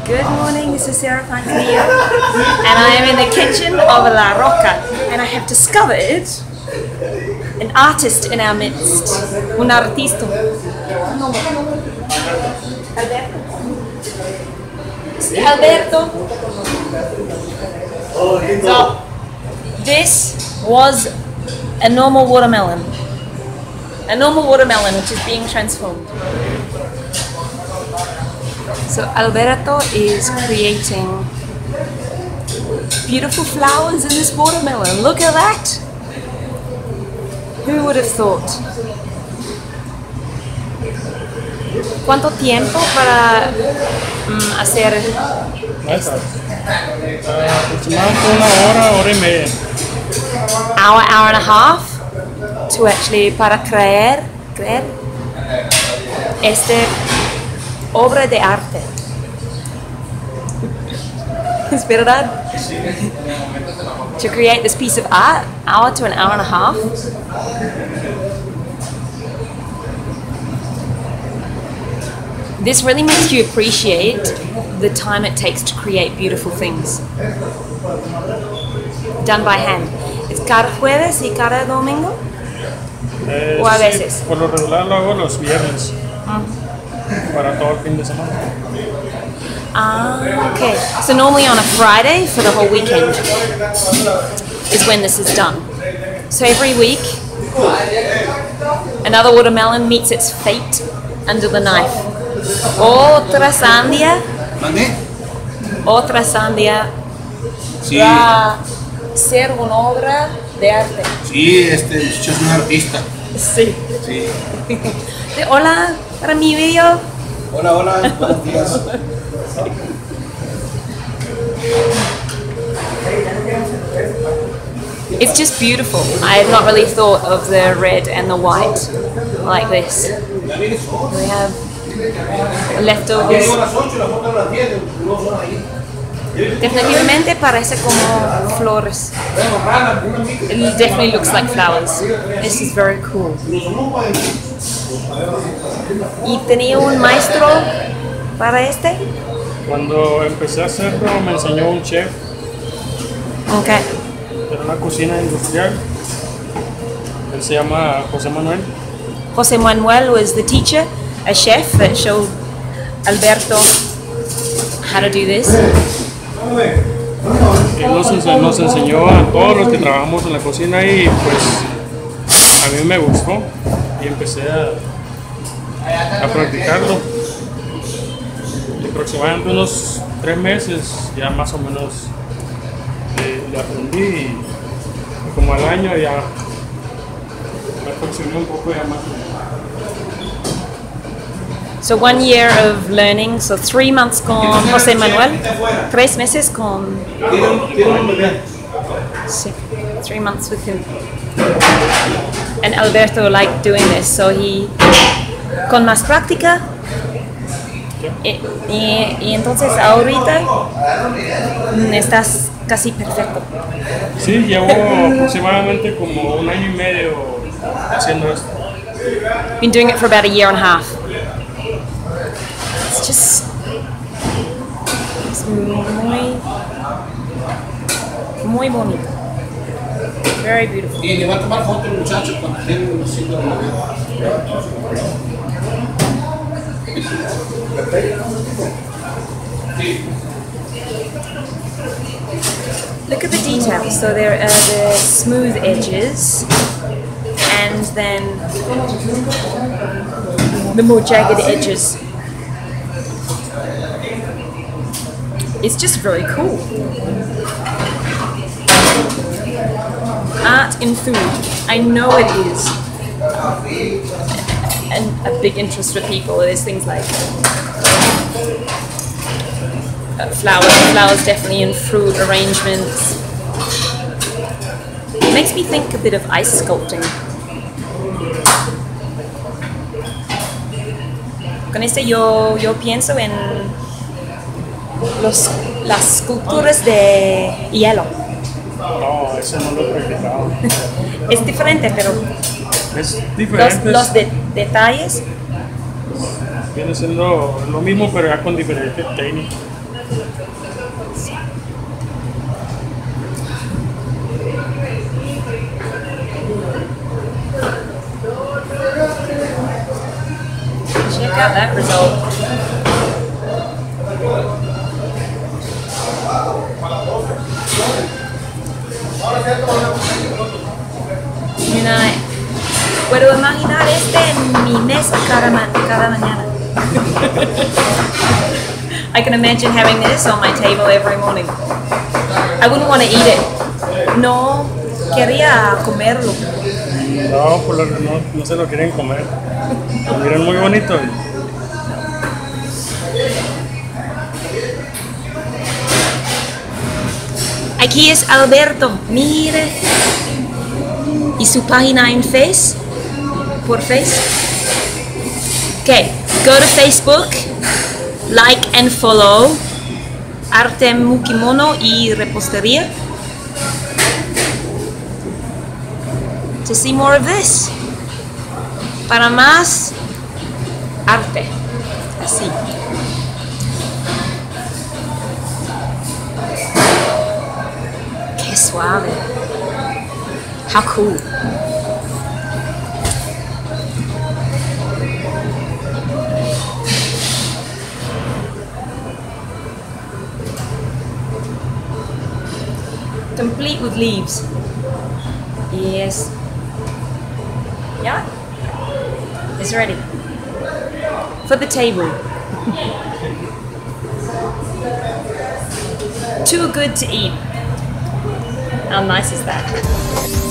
Good morning, this is Sarah Pancanillo, and I am in the kitchen of La Roca, and I have discovered an artist in our midst, un artista. Alberto. So, this was a normal watermelon. A normal watermelon which is being transformed. So Alberto is creating beautiful flowers in this watermelon. Look at that! Who would have thought? ¿Cuánto tiempo para hacer esto? Aproximadamente una hora, hora y media. Hour and a half to actually para crear este obra de arte. ¿Es verdad? To create this piece of art, hour to an hour and a half. This really makes you appreciate the time it takes to create beautiful things. Done by hand. ¿Es cada jueves y cada domingo? ¿O a veces? Sí, por lo regular lo hago los viernes. Para todo el fin de semana. Ah, okay. So normally on a Friday for the whole weekend is when this is done. So every week, another watermelon meets its fate under the knife. Otra sandia. Otra sandia. Sí. Va a ser una obra de arte. Sí, este muchacho es un artista. Sí. Sí. Hola, para mi video. Hola, hola, buenos días. It's just beautiful. I had not really thought of the red and the white like this. We have leftovers. Definitivamente parece como flores. It definitely looks like flowers. This is very cool. ¿Y tenía un maestro para este? Cuando empecé a hacerlo me enseñó un chef. Okay. Era una cocina industrial. Él se llama José Manuel. José Manuel was the teacher, a chef that showed Alberto how to do this. Él nos enseñó a todos los que trabajamos en la cocina y pues a mí me gustó y empecé a practicarlo. Y aproximadamente unos 3 meses ya más o menos le aprendí y como al año ya me perfeccioné un poco ya más. So 1 year of learning, so 3 months con José Manuel, 3 meses con... Sí, 3 months with him. And Alberto liked doing this, so he, con más práctica, y entonces ahorita estás casi perfecto. Sí, llevo aproximadamente como 1 año y medio haciendo esto. Been doing it for about a year and a half. It's just muy bonito. Very beautiful. Y le va a tomar foto el muchacho cuando estén haciendo la Look at the details. So there are the smooth edges and then the more jagged edges. It's just very cool. Art in food. I know it is. And a big interest for people. There's things like flowers definitely in fruit arrangements. It makes me think a bit of ice sculpting. Con este yo pienso en las esculturas de hielo. No, eso no lo he practicado. Es diferente, pero Es diferente. los detalles. Viene siendo lo mismo, pero ya con diferentes técnicas. Check out that result. Mira, puedo imaginar en mi mesa cada mañana. I can imagine having this on my table every morning. I wouldn't want to eat it. No quería comerlo. No, por lo que no se lo quieren comer. Lo miran muy bonito. Aquí es Alberto, mire. ¿Y su página en Face? ¿Por Face? Okay, go to Facebook, like and follow Arte Mukimono y Repostería to see more of this. Para más arte, así. Qué suave. How cool. Complete with leaves. Yes. Yeah? It's ready. For the table. Too good to eat. How nice is that?